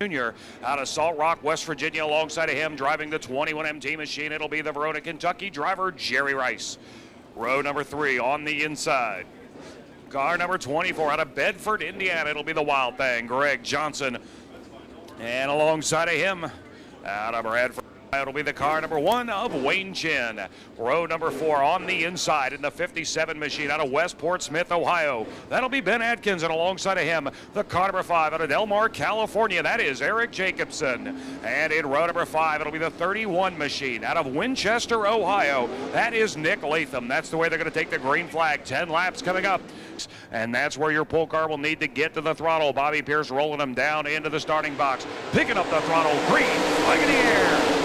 Jr. out of Salt Rock, West Virginia. Alongside of him, driving the 21 MT machine, it'll be the Verona, Kentucky driver, Jerry Rice. Row number 3 on the inside. Car number 24 out of Bedford, Indiana. It'll be the Wild Thing, Greg Johnson. And alongside of him, out of Bradford, it'll be the car number 1 of Wayne Chin. Row number 4 on the inside in the 57 machine out of Westport Smith, Ohio. That'll be Ben Atkins, and alongside of him, the car number 5 out of Del Mar, California. That is Eric Jacobson. And in row number 5, it'll be the 31 machine out of Winchester, Ohio. That is Nick Latham. That's the way they're going to take the green flag. 10 laps coming up. And that's where your pull car will need to get to the throttle. Bobby Pierce rolling them down into the starting box. Picking up the throttle. Green flag in the air.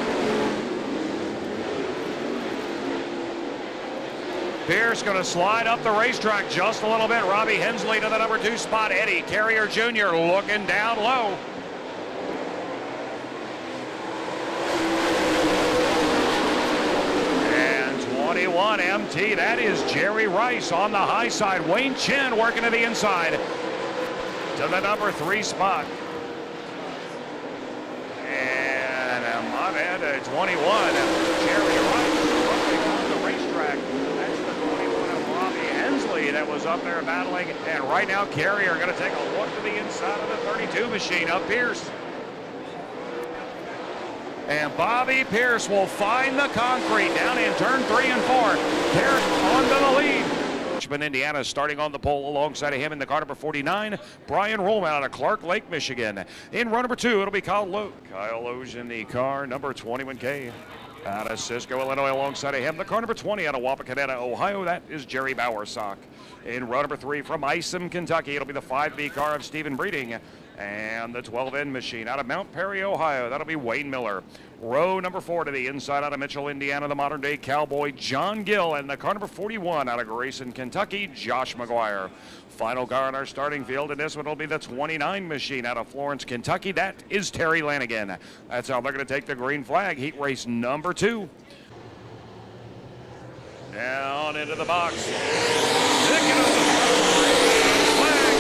Pierce going to slide up the racetrack just a little bit. Robbie Hensley to the number 2 spot. Eddie Carrier Jr. looking down low. And 21 MT, that is Jerry Rice on the high side. Wayne Chin working to the inside to the number 3 spot. And my bad, 21, Jerry Rice on the racetrack. That was up there battling, and right now Carrier going to take a look to the inside of the 32 machine of Pierce. And Bobby Pierce will find the concrete down in turn 3 and 4. Carrier onto the lead. Richmond, Indiana starting on the pole. Alongside of him in the car number 49, Brian Rollman out of Clark Lake, Michigan. In row number 2, it'll be Kyle Lowe. Kyle Lowe's in the car number 21K. Out of Cisco, Illinois, alongside of him, the car number 20 out of Wapakoneta, Ohio. That is Jerry Bowersock. In row number 3 from Isom, Kentucky, it'll be the 5B car of Stephen Breeding. And the 12N machine out of Mount Perry, Ohio. That'll be Wayne Miller. Row number 4 to the inside out of Mitchell, Indiana, the modern-day cowboy, John Gill. And the car number 41 out of Grayson, Kentucky, Josh McGuire. Final car in our starting field, and this one will be the 29 machine out of Florence, Kentucky. That is Terry Lanigan. That's how they're going to take the green flag. Heat race number 2. Down into the box. Picking up the flag.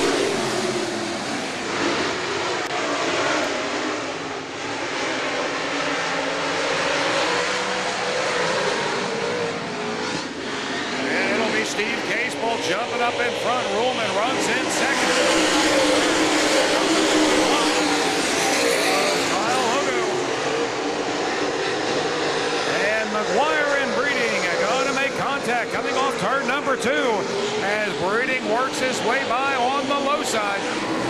And it'll be Steve Casebolt jumping up in front. Ruhlman runs in second. Kyle Logo. And McGuire and Breeding are going to make contact coming off turn number 2 as Breeding works his way by on the low side.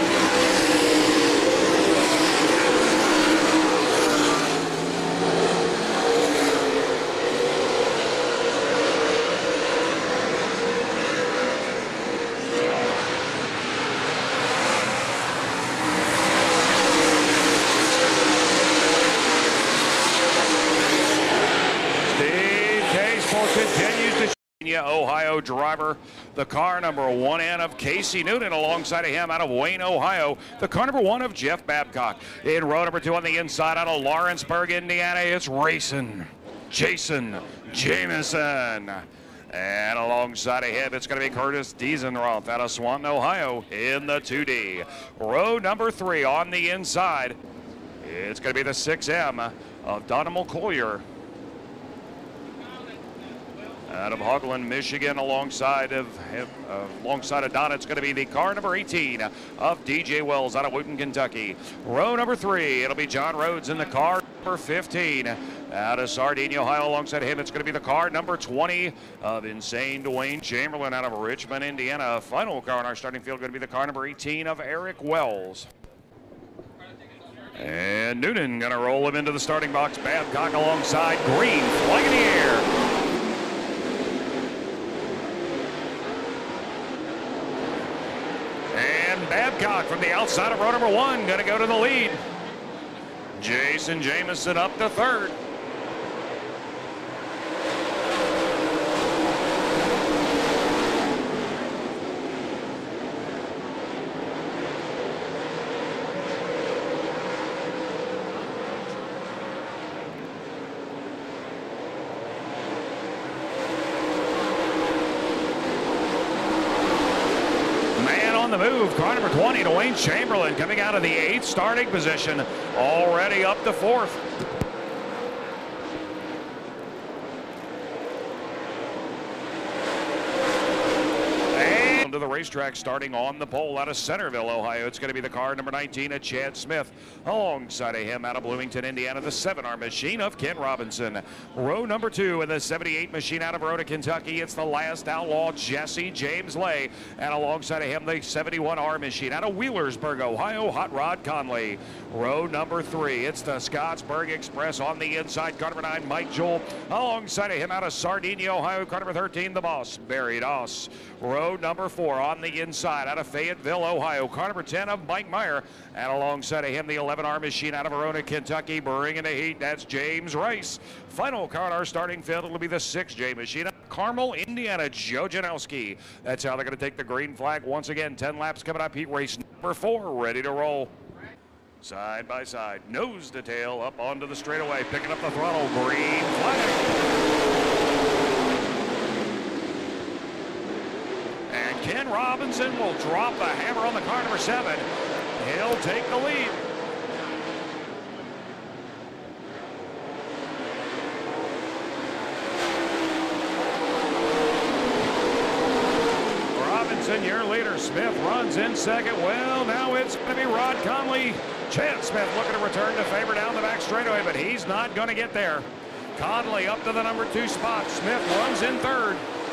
Continues to Ohio driver, the car number 1N of Casey Noonan. Alongside of him out of Wayne, Ohio, the car number 1 of Jeff Babcock. In row number 2 on the inside out of Lawrenceburg, Indiana, it's racing Jason Jameson. And alongside of him, it's going to be Curtis Diesenroth out of Swanton, Ohio in the 2D. Row number 3 on the inside, it's going to be the 6M of Donna McCoyer out of Hogland, Michigan. Alongside of Donna, it's going to be the car number 18 of DJ Wells out of Wooten, Kentucky. Row number 3, it'll be John Rhodes in the car number 15 out of Sardinia, Ohio. Alongside him, it's going to be the car number 20 of Insane Dwayne Chamberlain out of Richmond, Indiana. Final car in our starting field going to be the car number 18 of Eric Wells. And Noonan going to roll him into the starting box. Babcock alongside. Green flag in the air. Babcock from the outside of row number 1 going to go to the lead. Jason Jameson up to 3rd. move. Car number 20, Dwayne Chamberlain, coming out of the 8th starting position, already up to 4th. To the racetrack, starting on the pole out of Centerville, Ohio. It's going to be the car number 19 of Chad Smith. Alongside of him out of Bloomington, Indiana, the 7R machine of Ken Robinson. Row number 2 in the 78 machine out of Verona, Kentucky. It's the last outlaw, Jesse James Lay. And alongside of him, the 71R machine out of Wheelersburg, Ohio, Hot Rod Conley. Row number 3, it's the Scottsburg Express on the inside. Car number 9, Mike Joel. Alongside of him out of Sardinia, Ohio, car number 13, the boss, Barry Doss. Row number 4 on the inside out of Fayetteville, Ohio, car number 10 of Mike Meyer. And alongside of him, the 11R machine out of Verona, Kentucky, bringing the heat. That's James Rice. Final car in our starting field will be the 6J machine out of Carmel, Indiana, Joe Janowski. That's how they're going to take the green flag once again. 10 laps coming up. Heat race number 4, ready to roll. Side by side, nose to tail, up onto the straightaway, picking up the throttle, green flag. And Ken Robinson will drop the hammer on the car number 7. He'll take the lead. Robinson, your leader. Smith runs in second. Well, now it's going to be Rod Conley. Chad Smith looking to return to favor down the back straightaway, but he's not going to get there. Conley up to the number 2 spot. Smith runs in third.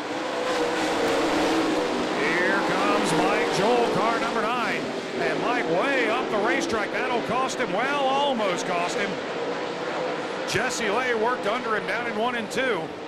Here comes Mike Joel, car number 9. And Mike way up the racetrack. That'll cost him, well, almost cost him. Jesse Lay worked under him down in 1 and 2.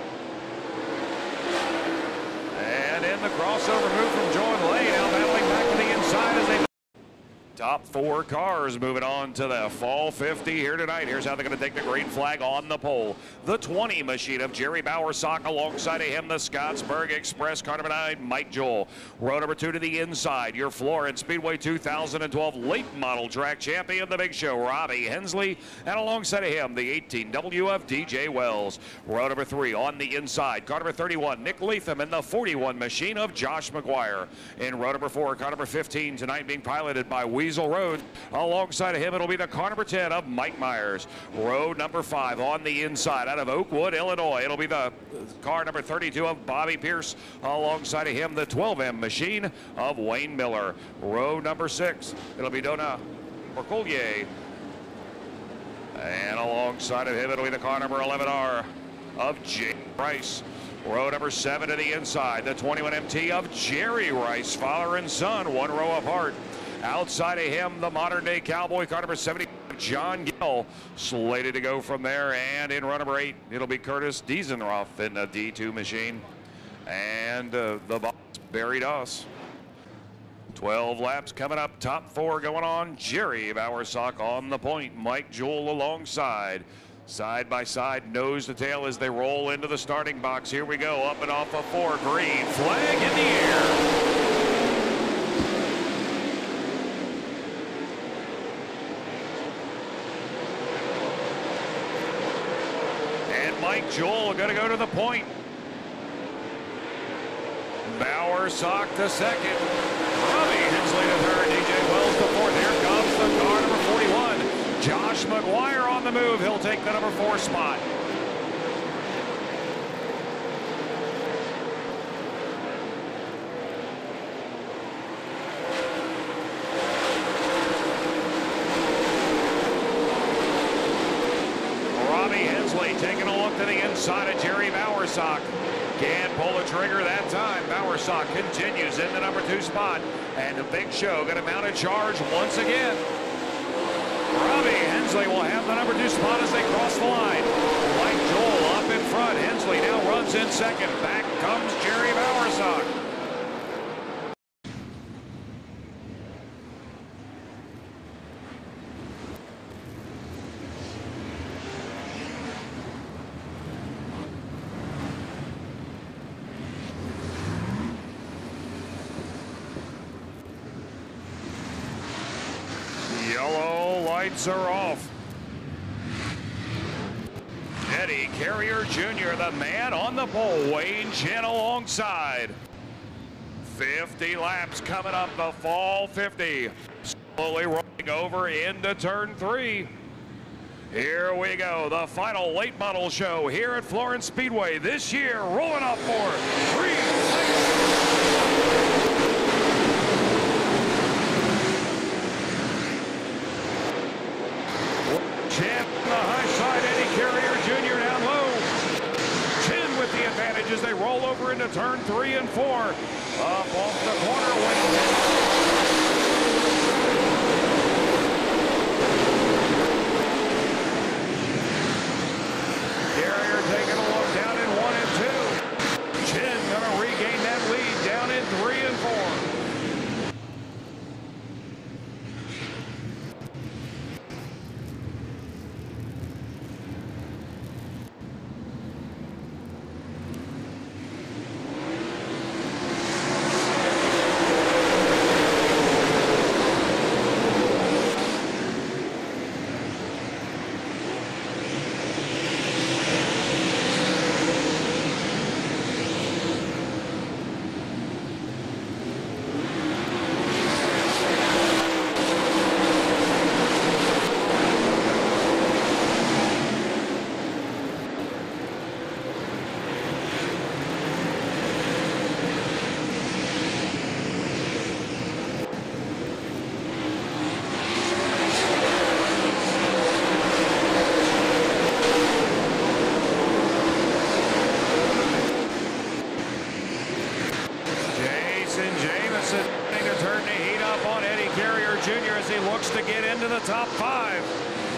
And in the crossover move from Joe and Lay, now battling back to the inside as they... Top 4 cars moving on to the Fall 50 here tonight. Here's how they're going to take the green flag on the pole. The 20 machine of Jerry Bowersock, alongside of him, the Scottsburg Express, car number 9, Mike Joel. Row number 2 to the inside, your Florence Speedway 2012 late model track champion, the Big Show, Robbie Hensley. And alongside of him, the 18W of DJ Wells. Row number 3 on the inside, car number 31, Nick Leatham, and the 41 machine of Josh McGuire. In row number 4, car number 15, tonight being piloted by Weasel Road. Alongside of him, it'll be the car number 10 of Mike Myers. Row number 5 on the inside out of Oakwood, Illinois. It'll be the car number 32 of Bobby Pierce. Alongside of him, the 12M machine of Wayne Miller. Row number 6, it'll be Donna Mercollier. And alongside of him, it'll be the car number 11R of Jay Rice. Row number 7 to the inside, the 21MT of Jerry Rice, father and son, 1 row apart. Outside of him, the modern-day cowboy, car number 70, John Gill, slated to go from there. And in row number 8, it'll be Curtis Diesenroth in the D2 machine. And the boss, Barry Doss. 12 laps coming up, top 4 going on. Jerry Bowersock on the point, Mike Joel alongside. Side by side, nose to tail as they roll into the starting box. Here we go, up and off of 4, green flag in the air. Mike Joel going to go to the point. Bowersock to second. Robbie Hensley to third. DJ Wells to fourth. Here comes the car number 41. Josh McGuire on the move. He'll take the number 4 spot. Taking a look to the inside of Jerry Bowersock. Can't pull the trigger that time. Bowersock continues in the number 2 spot. And the Big Show going to mount a charge once again. Robbie Hensley will have the number 2 spot as they cross the line. Mike Joel up in front. Hensley now runs in second. Back comes Jerry Bowersock. Yellow lights are off. Eddie Carrier Jr., the man on the pole, Wayne Chin alongside. 50 laps coming up, the fall 50. Slowly rolling over into turn 3. Here we go, the final late model show here at Florence Speedway this year, rolling up for 3 Champ on the high side, Eddie Carrier Jr. down low. Chin with the advantage as they roll over into turn 3 and 4. Up off the corner, Carrier taking a look down in 1 and 2. Chin gonna regain that lead down in 3 and 4. Turn to heat up on Eddie Carrier Jr. as he looks to get into the top 5.